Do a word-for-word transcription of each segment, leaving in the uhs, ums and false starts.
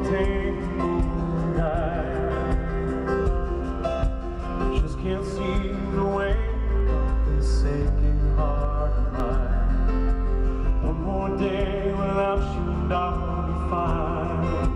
take I just can't see the way this aching heart of mine. One more day without you and I'll be fine.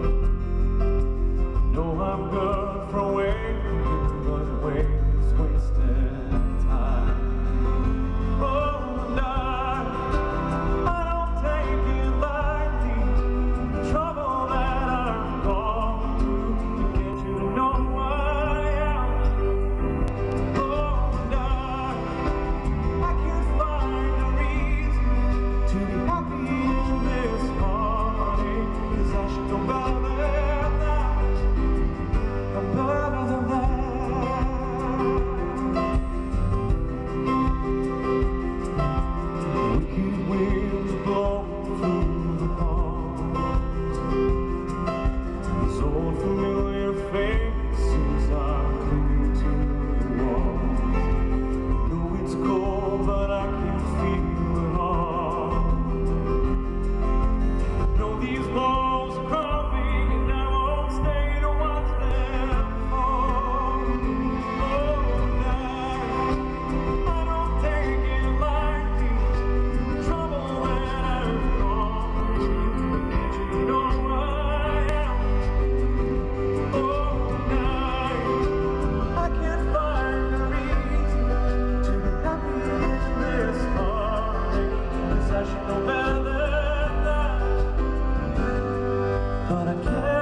No, I'm good for waiting, but wait's wasting time. Oh, and I, I don't take it lightly, the trouble that I've gone through to get you to know who I am. Oh, and I, I can't find a reason to be happy in this heartache, 'cause I should know better than that. I'm better than that. Wicked winds blow through the palms. These old familiar faces are clinging to the walls. Know it's cold, but I can feel it all. Know these walls are crumbling, and I won't stay to watch them fall. Oh, and I, I don't take it lightly, the trouble that I've gone through to get you to know who I am. Oh, and I, I can't find a reason to be happy in this heartache, 'cause I should know better than that. But I can't.